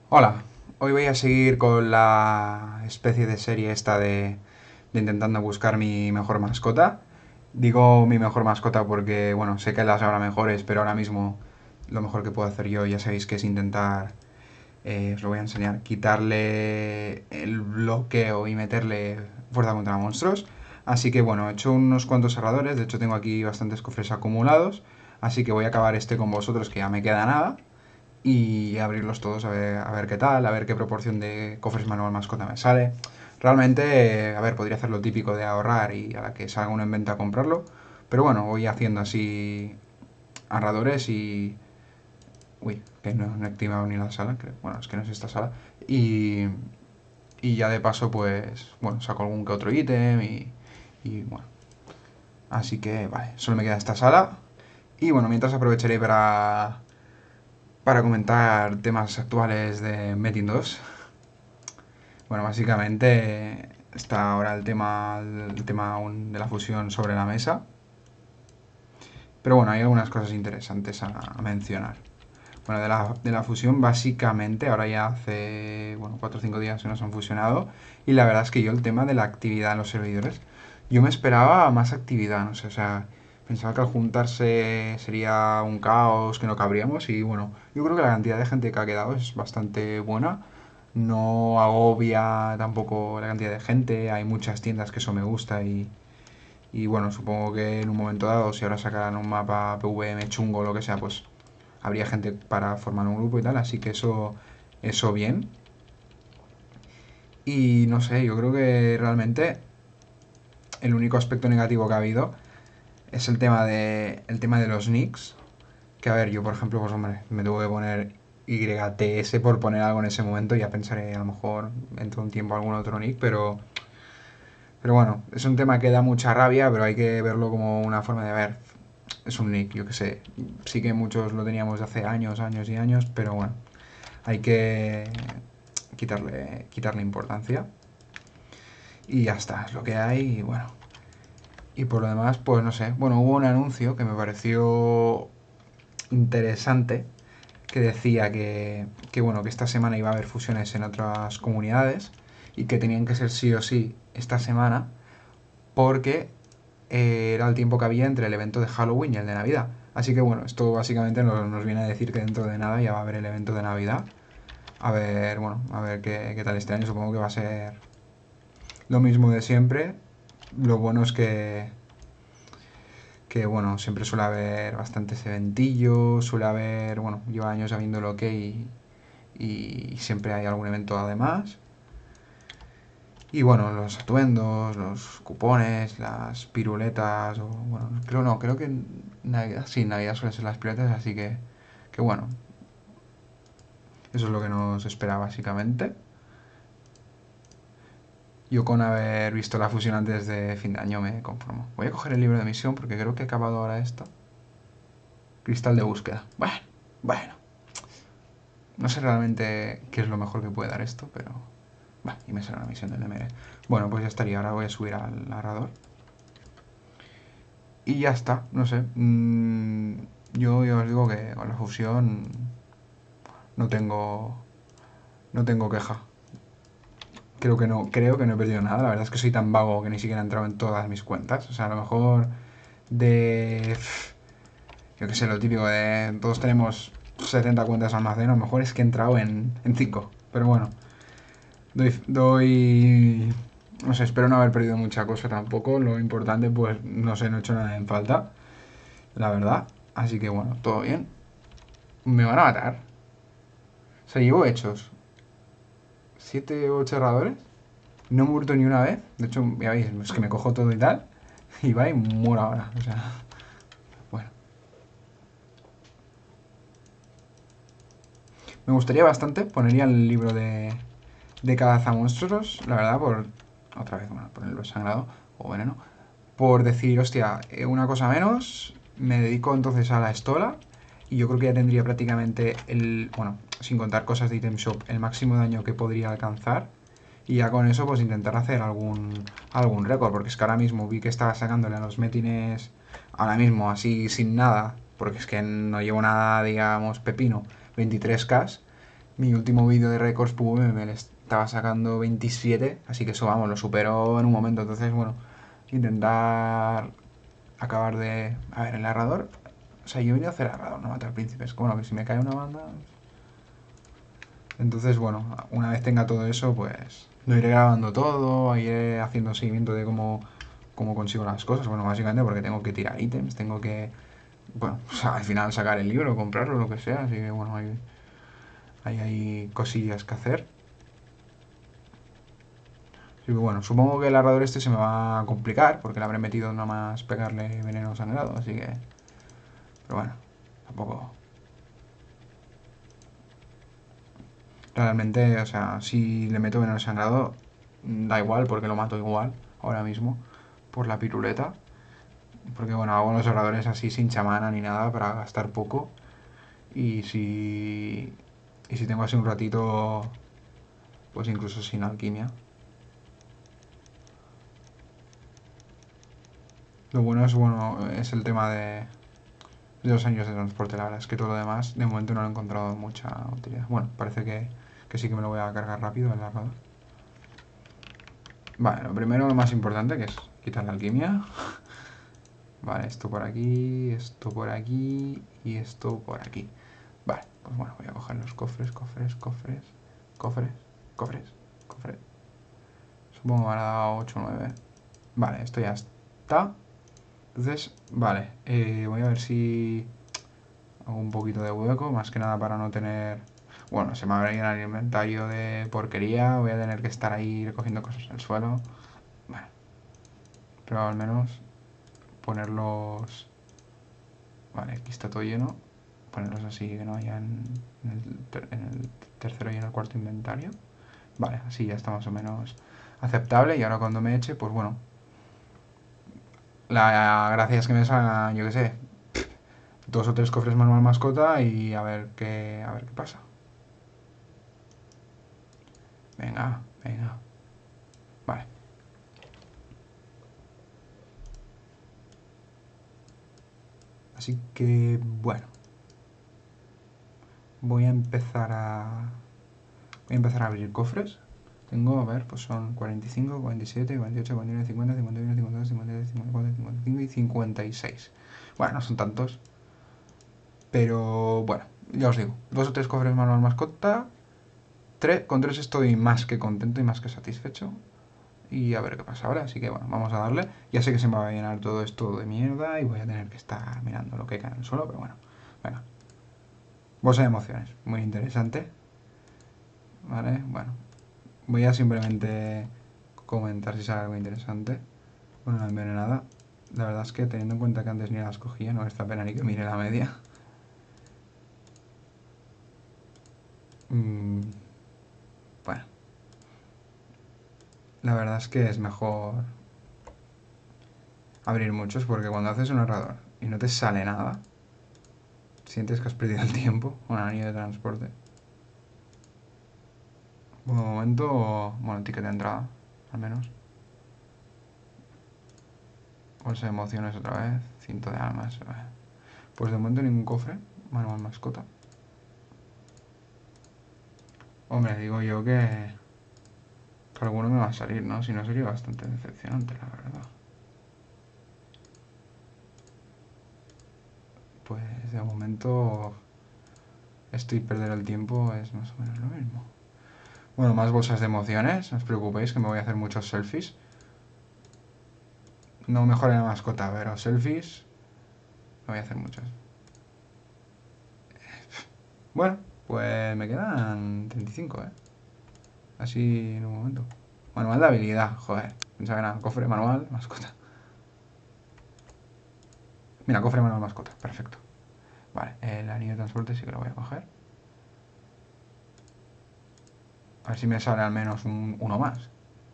Hola, hoy voy a seguir con la especie de serie esta de intentando buscar mi mejor mascota. Digo mi mejor mascota porque, bueno, sé que las habrá mejores, pero ahora mismo lo mejor que puedo hacer yo, ya sabéis que es intentar, os lo voy a enseñar, quitarle el bloqueo y meterle fuerza contra monstruos. Así que bueno, he hecho unos cuantos cerradores, de hecho tengo aquí bastantes cofres acumulados, así que voy a acabar este con vosotros que ya me queda nada y abrirlos todos a ver qué tal, a ver qué proporción de cofres manual mascota me sale. Realmente, a ver, podría hacer lo típico de ahorrar y a la que salga uno en venta comprarlo, pero bueno, voy haciendo así ahorradores y... Uy, que no he activado ni la sala, bueno, es que no es esta sala. Y, y ya de paso, pues, bueno, saco algún que otro ítem y bueno. Así que, vale, solo me queda esta sala. Y bueno, mientras aprovecharé para comentar temas actuales de Metin 2. Bueno, básicamente está ahora el tema aún de la fusión sobre la mesa. Pero bueno, hay algunas cosas interesantes a mencionar. Bueno, de la fusión, básicamente, ahora ya hace, bueno, 4 o 5 días que nos han fusionado. Y la verdad es que yo el tema de la actividad en los servidores, yo me esperaba más actividad, no sé, o sea, pensaba que al juntarse sería un caos, que no cabríamos. Y bueno, yo creo que la cantidad de gente que ha quedado es bastante buena. No agobia tampoco la cantidad de gente, hay muchas tiendas que eso me gusta y bueno, supongo que en un momento dado, si ahora sacaran un mapa PVM chungo o lo que sea, pues habría gente para formar un grupo y tal, así que eso bien. Y no sé, yo creo que realmente el único aspecto negativo que ha habido es el tema de los nicks. Que a ver, yo por ejemplo, pues hombre, me tuve que poner YTS por poner algo en ese momento, ya pensaré a lo mejor dentro de un tiempo algún otro nick, pero bueno, es un tema que da mucha rabia, pero hay que verlo como una forma de ver. Es un nick, yo que sé. Sí que muchos lo teníamos de hace años, años y años, pero bueno, hay que quitarle importancia. Y ya está, es lo que hay y bueno. Y por lo demás, pues no sé. Bueno, hubo un anuncio que me pareció interesante que decía que esta semana iba a haber fusiones en otras comunidades y que tenían que ser sí o sí esta semana porque era el tiempo que había entre el evento de Halloween y el de Navidad. Así que bueno, esto básicamente nos viene a decir que dentro de nada ya va a haber el evento de Navidad. A ver, bueno, a ver qué tal este año. Supongo que va a ser lo mismo de siempre. Lo bueno es que bueno, siempre suele haber bastantes eventillos, suele haber, bueno, lleva años habiendo lo que y siempre hay algún evento además. Y bueno, los atuendos, los cupones, las piruletas, o bueno, creo no, creo que Navidad, sí, Navidad suelen ser las piruletas, así que bueno, eso es lo que nos espera básicamente. Yo con haber visto la fusión antes de fin de año me conformo. Voy a coger el libro de misión porque creo que he acabado ahora esto. Cristal de búsqueda. Bueno, no sé realmente qué es lo mejor que puede dar esto, pero... y me sale una misión del MR. Bueno, pues ya estaría, ahora voy a subir al narrador. Y ya está, no sé. Yo ya os digo que con la fusión no tengo, no tengo queja. Creo que no he perdido nada. La verdad es que soy tan vago que ni siquiera he entrado en todas mis cuentas. O sea, a lo mejor de... Yo qué sé, lo típico de... Todos tenemos 70 cuentas almacén. A lo mejor es que he entrado en 5. Pero bueno, no sé, espero no haber perdido mucha cosa tampoco. Lo importante, pues, no sé, no he hecho nada en falta. La verdad. Así que bueno, todo bien. Me van a matar. O sea, llevo hechos 7 o 8 erradores. No he muerto ni una vez. De hecho, ya veis, es que me cojo todo y tal. Y va y muero ahora. O sea, bueno. Me gustaría bastante. Ponería el libro de cazamonstruos. La verdad, por... Otra vez, bueno, ponerlo sangrado o veneno. Por decir, hostia, una cosa menos. Me dedico entonces a la estola. Y yo creo que ya tendría prácticamente el... Bueno, sin contar cosas de item shop, el máximo daño que podría alcanzar. Y ya con eso, pues intentar hacer algún récord. Porque es que ahora mismo vi que estaba sacándole a los metines. Ahora mismo, así sin nada. Porque es que no llevo nada, digamos, pepino. 23k. Mi último vídeo de récords PvP me le estaba sacando 27, así que eso, vamos, lo superó en un momento. Entonces, bueno, intentar acabar de... A ver, el narrador... O sea, yo he venido a hacer narrador, no matar príncipes. Bueno, que si me cae una banda... Entonces, bueno, una vez tenga todo eso, pues lo iré grabando todo, iré haciendo seguimiento de cómo consigo las cosas. Bueno, básicamente porque tengo que tirar ítems, tengo que... Bueno, o sea, al final sacar el libro, comprarlo, lo que sea. Así que, bueno, hay cosillas que hacer. Así que, bueno, supongo que el narrador este se me va a complicar, porque le habré metido nada más pegarle veneno sangrado, así que... Pero bueno, tampoco... Realmente, o sea, si le meto veneno sangrado, da igual, porque lo mato igual, ahora mismo, por la piruleta. Porque bueno, hago los oradores así sin chamana ni nada para gastar poco. Y si... Y si tengo así un ratito, pues incluso sin alquimia. Lo bueno es el tema de los años de transporte. La verdad es que todo lo demás, de momento no lo he encontrado mucha utilidad. Bueno, parece que sí que me lo voy a cargar rápido el narrador. Vale, lo primero, lo más importante, que es quitar la alquimia. Vale, esto por aquí, esto por aquí y esto por aquí. Vale, pues bueno, voy a coger los cofres, cofres, cofres, cofres, cofres, cofres. Supongo que me ha dado 8 o 9. Vale, esto ya está. Entonces, vale, voy a ver si hago un poquito de hueco, más que nada para no tener... Bueno, se me va a ir el inventario de porquería, voy a tener que estar ahí recogiendo cosas en el suelo. Bueno, pero al menos ponerlos... Vale, aquí está todo lleno. Ponerlos así que no haya en el tercero y en el cuarto inventario. Vale, así ya está más o menos aceptable. Y ahora cuando me eche, pues bueno. La gracia es que me salgan, yo qué sé, 2 o 3 cofres manual mascota y a ver qué pasa. Venga, venga. Vale. Así que, bueno. Voy a empezar a... Voy a empezar a abrir cofres. Tengo, a ver, pues son 45, 47, 48, 49, 50, 51, 52, 53, 54, 55 y 56. Bueno, no son tantos. Pero bueno, ya os digo, 2 o 3 cofres manual mascota. Con 3 estoy más que contento y más que satisfecho. Y a ver qué pasa ahora. Así que bueno, vamos a darle. Ya sé que se me va a llenar todo esto de mierda y voy a tener que estar mirando lo que cae en el suelo, pero bueno. Venga. Bolsa de emociones. Muy interesante. Vale, bueno. Voy a simplemente comentar si sale algo interesante. Bueno, la envenenada. La verdad es que teniendo en cuenta que antes ni las cogía, no merece la pena ni que mire la media. Bueno, la verdad es que es mejor abrir muchos porque cuando haces un narrador y no te sale nada, sientes que has perdido el tiempo. Un anillo de transporte. Bueno, de momento, bueno, ticket de entrada, al menos. Bolsa de emociones otra vez. Cinto de almas. Pues de momento ningún cofre. Manual mascota. Hombre, digo yo que alguno me va a salir, ¿no? Si no sería bastante decepcionante, la verdad. Pues de momento estoy perder el tiempo es más o menos lo mismo. Bueno, más bolsas de emociones, no os preocupéis que me voy a hacer muchos selfies. No mejoré la mascota, pero selfies me voy a hacer muchos. Bueno, pues me quedan 35, ¿eh? Así en un momento. Manual de habilidad, joder. Pensaba que era cofre manual, mascota. Mira, cofre manual, mascota, perfecto. Vale, el anillo de transporte sí que lo voy a coger. A ver si me sale al menos uno más.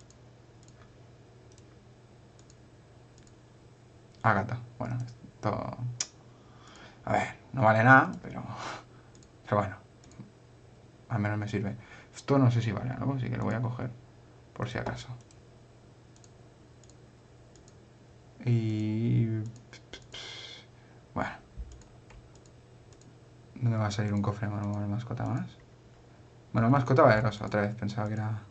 Ágata. Bueno, esto... A ver, no vale nada, pero bueno, al menos me sirve. Esto no sé si vale algo, así que lo voy a coger, por si acaso. Y... Bueno, ¿dónde va a salir un cofre manual mascota más? Bueno, mascota valerosa, otra vez. Pensaba que era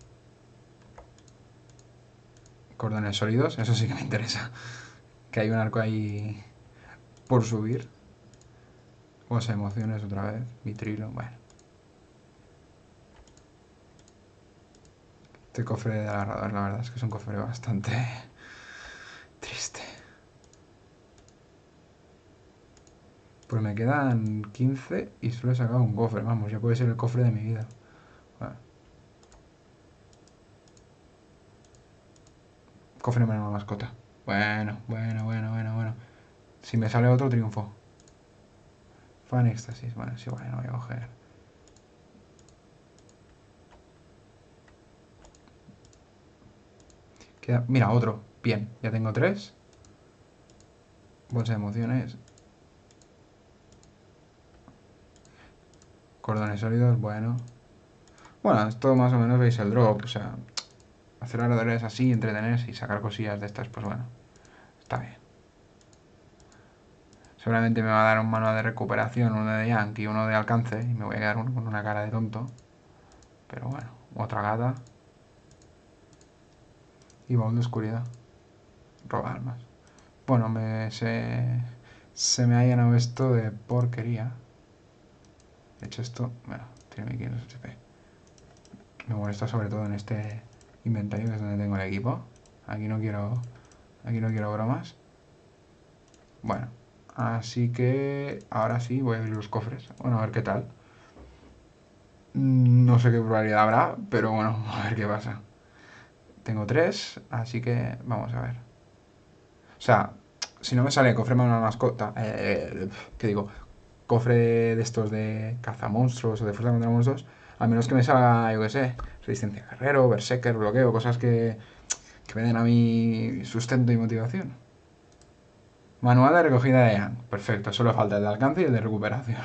cordones sólidos. Eso sí que me interesa. Que hay un arco ahí por subir. O sea, emociones otra vez. Vitrilo, bueno. Este cofre de agarrador, la verdad es que es un cofre bastante triste. Pues me quedan 15 y solo he sacado un cofre. Vamos, ya puede ser el cofre de mi vida. Bueno. Cofre menos mascota. Bueno, bueno, bueno, bueno, bueno. Si me sale otro, triunfo. Fan éxtasis. Bueno, sí, vale, no voy a coger. Mira, otro. Bien, ya tengo 3. Bolsa de emociones. Cordones sólidos, bueno. Bueno, esto más o menos veis el drop. O sea, hacer aradores así, entretenerse y sacar cosillas de estas, pues bueno. Está bien. Seguramente me va a dar un manual de recuperación, uno de Yankee y uno de alcance. Y me voy a quedar con una cara de tonto. Pero bueno, otra gata. Y baúl de oscuridad. Roba armas. Bueno, se me ha llenado esto de porquería. De hecho esto, bueno, tiene 1500 HP. Me molesta sobre todo en este inventario, que es donde tengo el equipo. Aquí no quiero bromas. Bueno, así que ahora sí voy a abrir los cofres. Bueno, a ver qué tal. No sé qué probabilidad habrá, pero bueno, a ver qué pasa. Tengo 3, así que vamos a ver. O sea, si no me sale cofre más una mascota, ¿qué digo? Cofre de estos de cazamonstruos o de fuerza contra monstruos, a menos que me salga, yo qué sé, resistencia guerrero, berserker, bloqueo, cosas que me den a mí sustento y motivación. Manual de recogida de Yang. Perfecto, solo falta el de alcance y el de recuperación.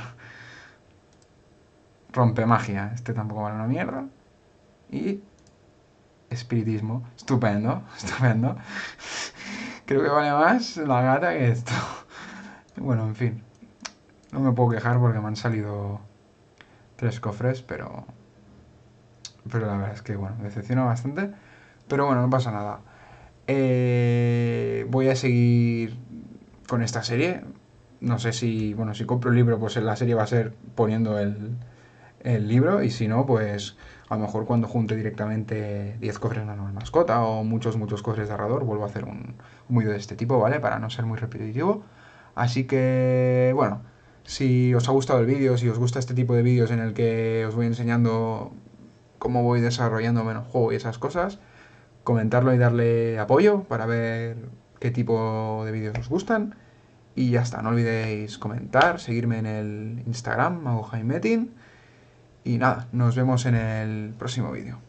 Rompe magia. Este tampoco vale una mierda. Y espiritismo. Estupendo, estupendo. Creo que vale más la gata que esto. Bueno, en fin. No me puedo quejar porque me han salido 3 cofres, pero la verdad es que, bueno, me decepciona bastante. Pero bueno, no pasa nada. Voy a seguir con esta serie. No sé si, bueno, si compro el libro, pues en la serie va a ser poniendo el libro. Y si no, pues a lo mejor cuando junte directamente 10 cofres de una mascota o muchos, muchos cofres de ahorrador, vuelvo a hacer un vídeo de este tipo, ¿vale? Para no ser muy repetitivo. Así que, bueno, si os ha gustado el vídeo, si os gusta este tipo de vídeos en el que os voy enseñando cómo voy desarrollándome en el juego y esas cosas, comentarlo y darle apoyo para ver qué tipo de vídeos os gustan. Y ya está, no olvidéis comentar, seguirme en el Instagram, MagoJaimetin. Y nada, nos vemos en el próximo vídeo.